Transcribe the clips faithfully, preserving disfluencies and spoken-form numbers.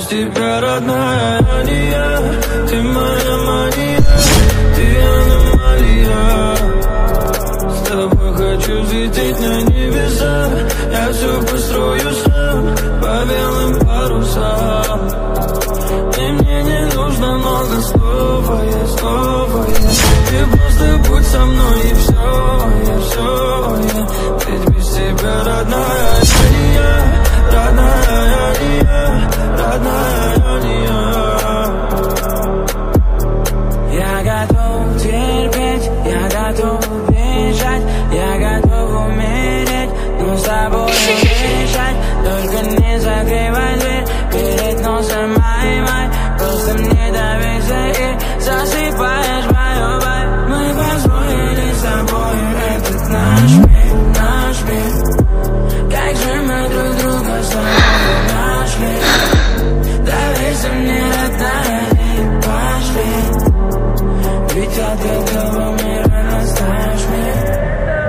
тебя, родная, я не я. Ты моя мания, ты аномалия. С тобой хочу взлететь на небеса. Я все построю сам по белым парусам. И мне не нужно много слов, а я снова я. Ты просто будь со мной и все, я все я. Ведь без тебя, родная, я не я. Родная, я не я. Родная, я не я. Я готов терпеть, я готов бежать, я готов умереть, но с тобой бежать. Только не закрывай дверь перед носом моей май. Просто мне доверься и засыпаешь мою боль. Мы построили с тобой этот наш мир, наш мир. Как же мы друг друга с тобой нашли. Доверься мне, родная, и пошли. Ведь от этого мира настаешь мне.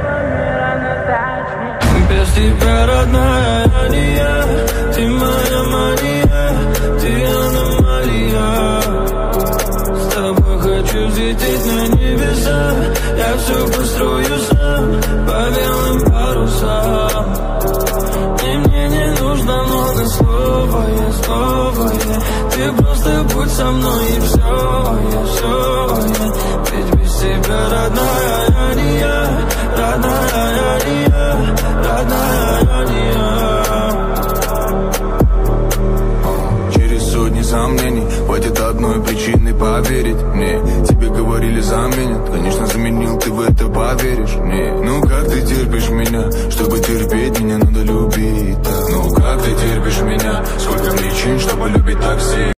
Без тебя, родная, я не я. Ты моя мания, ты аномалия. С тобой хочу взлететь на небеса. Я все построю сам по белым парусам. И мне не нужно много слов, а я снова я. Ты просто будь со мной и все, я все я. Ведь без тебя, родная, я не я. Родная, я не я. Родная, я не я. Через сотни сомнений хватит одной причины поверить мне. Тебе говорили заменят, конечно заменил, ты в это поверишь мне. Ну как ты терпишь меня? Чтобы терпеть меня надо любить так. Ну как ты терпишь меня? Сколько причин, чтобы любить так сильно?